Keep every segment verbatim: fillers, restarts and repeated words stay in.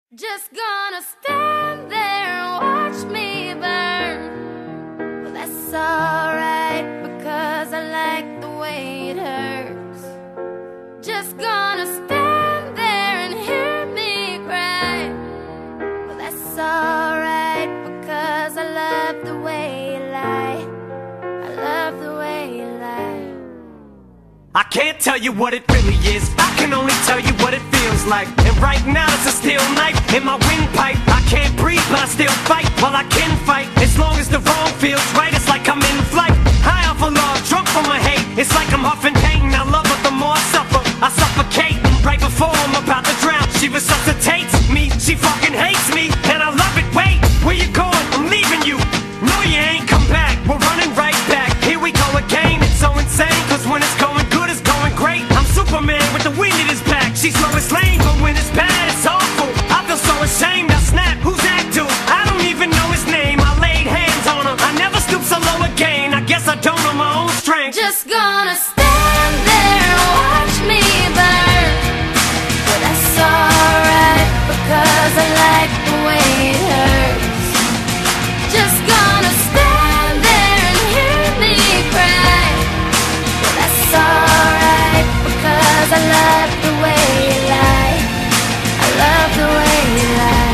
Just gonna stand there and watch me burn. Well, that's alright, because I like the way it hurts. Just gonna stand there and hear me cry. Well, that's alright, because I love the way you lie. I love the way you lie. I can't tell you what it really is, I can only tell you what it feels like. And right now it's a steel knife in my windpipe. I can't breathe but I still fight, while I can fight. As long as the wrong feels right, it's like I'm in flight. High off of love, drunk from my hate. It's like I'm huffing pain, I love her the more I suffer. I suffocate, right before I'm about to drown. She resuscitates me, she fucking hates me, and I love it. Wait, where you going? I'm leaving you. No, you ain't come back, we're running right back. Here we go again, it's so insane, cause when it's going good, it's going great. I'm Superman with the wind in his back. She's Lois Lane, but when it's bad, it's awful. I feel so ashamed, I snap, who's that dude? I don't even know his name, I laid hands on him. I never stoop so low again, I guess I don't know my own strength. Just gonna stand there and watch me burn. But that's alright, because I like the way it hurts. Just gonna stand there and hear me cry. But that's alright, because I love the way you lie. I love the way you lie.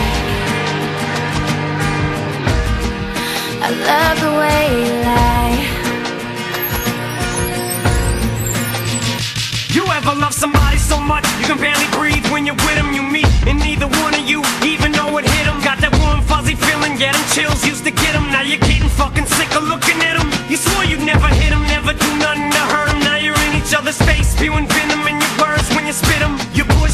I love the way you lie. You ever love somebody so much you can barely breathe when you're with them? You meet and neither one of you even know it hit them. Got that warm fuzzy feeling, yeah, them chills used to get them. Now you're getting fucking sick of looking at them. You swore you'd never hit them, never do nothing to hurt them. Now you're in each other's face, spewing venom in your words when you spit them. You